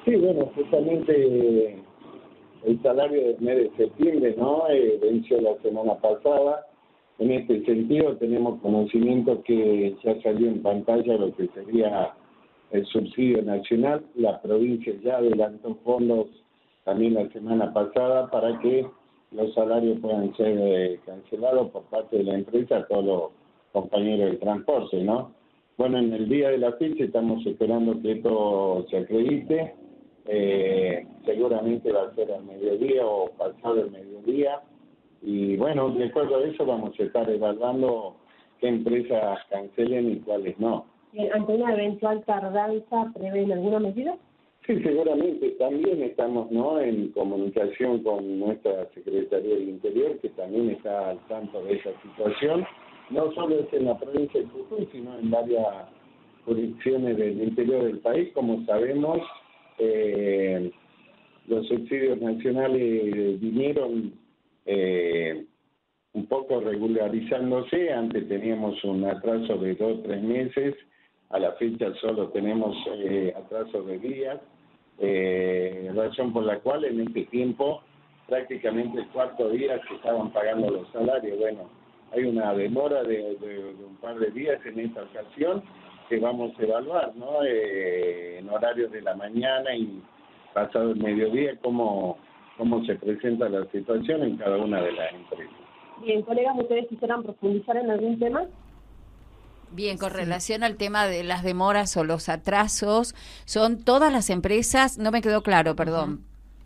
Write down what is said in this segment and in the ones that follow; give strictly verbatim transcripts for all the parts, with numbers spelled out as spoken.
Sí, bueno, justamente el salario del mes de septiembre, ¿no? Eh, venció la semana pasada. En este sentido, tenemos conocimiento que ya salió en pantalla lo que sería el subsidio nacional. La provincia ya adelantó fondos también la semana pasada para que los salarios puedan ser eh, cancelados por parte de la empresa a todos los compañeros de transporte, ¿no? Bueno, en el día de la fecha estamos esperando que esto se acredite. Eh, seguramente va a ser al mediodía o pasado el mediodía. Y bueno, de acuerdo a eso vamos a estar evaluando qué empresas cancelen y cuáles no. ¿Ante una eventual tardanza prevén alguna medida? Sí, seguramente. También estamos, ¿no?, en comunicación con nuestra Secretaría del Interior, que también está al tanto de esa situación. No solo es en la provincia de Jujuy, sino en varias jurisdicciones del interior del país. Como sabemos, eh, los subsidios nacionales vinieron eh, un poco regularizándose. Antes teníamos un atraso de dos o tres meses. A la fecha solo tenemos eh, atraso de días, eh, razón por la cual en este tiempo prácticamente el cuarto día se estaban pagando los salarios. Bueno, hay una demora de, de, de un par de días en esta ocasión que vamos a evaluar, ¿no? Eh, en horarios de la mañana y pasado el mediodía, cómo, cómo se presenta la situación en cada una de las empresas. Bien, colegas, ¿ustedes quisieran profundizar en algún tema? Bien, con sí. relación al tema de las demoras o los atrasos, ¿son todas las empresas? No me quedó claro, perdón.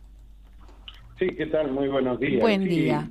Sí, ¿qué tal? Muy buenos días. Buen sí, día.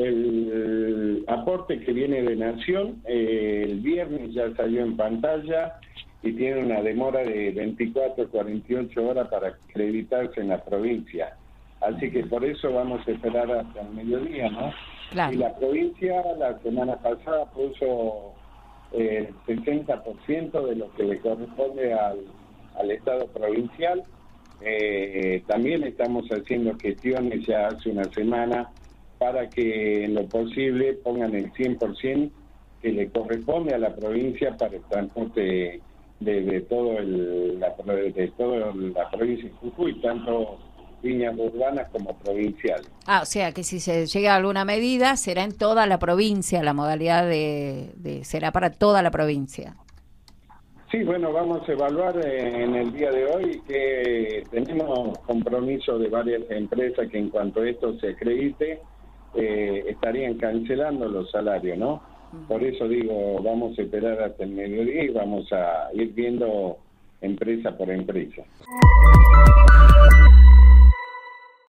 El aporte que viene de Nación, eh, el viernes ya salió en pantalla y tiene una demora de veinticuatro a cuarenta y ocho horas para acreditarse en la provincia. Así que por eso vamos a esperar hasta el mediodía, ¿no? Claro. Y la provincia la semana pasada puso el sesenta por ciento de lo que le corresponde al, al Estado provincial. Eh, también estamos haciendo gestiones ya hace una semana para que en lo posible pongan el cien por ciento que le corresponde a la provincia para el transporte de, de todo el, la, de toda la provincia de Jujuy, tanto líneas urbanas como provinciales. Ah, o sea que si se llega a alguna medida será en toda la provincia, la modalidad de, de será para toda la provincia. Sí, bueno, vamos a evaluar en el día de hoy que tenemos compromiso de varias empresas que en cuanto a esto se acredite, eh, estarían cancelando los salarios, ¿no? Uh-huh. Por eso digo, vamos a esperar hasta el mediodía y vamos a ir viendo empresa por empresa.